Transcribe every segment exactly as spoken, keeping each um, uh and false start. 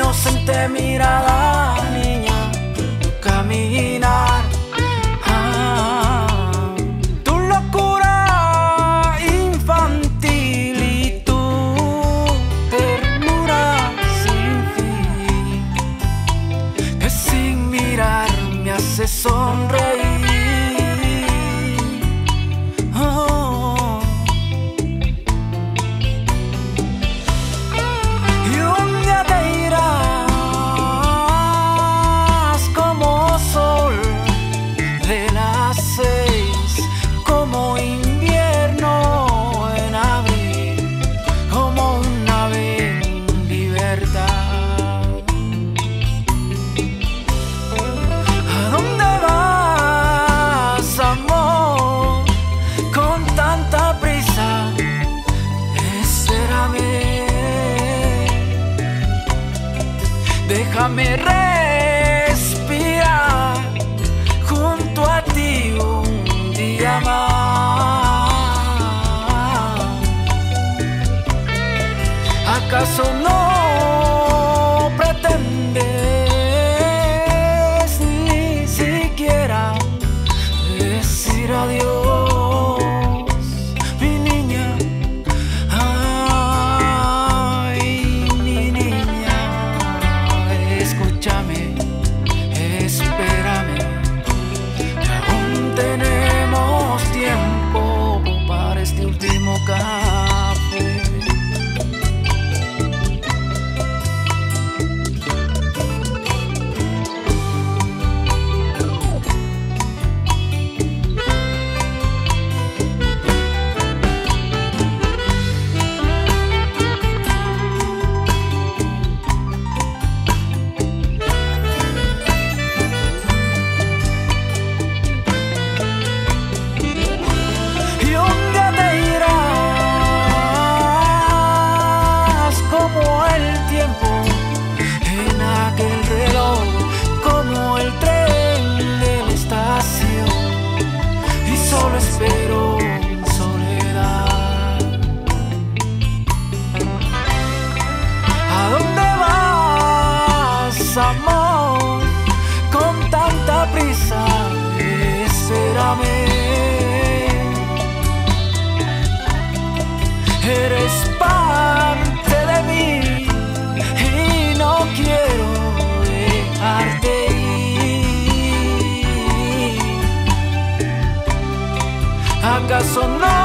inocente mirada, niña, caminar. Ah, tu locura infantil y tu ternura sin fin, que sin mirar me hace sonreír. Déjame respirar junto a ti un día más. ¿Acaso no pretendes ni siquiera decir adiós, mi niña? Escúchame, espérame, que aún tenemos tiempo para este último café. Espero en soledad. ¿A dónde vas, amor, con tanta prisa? Espérame. Eres parte de mí y no quiero dejarte ir. ¿Acaso no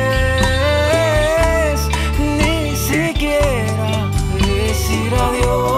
pretendes ni siquiera decir adiós?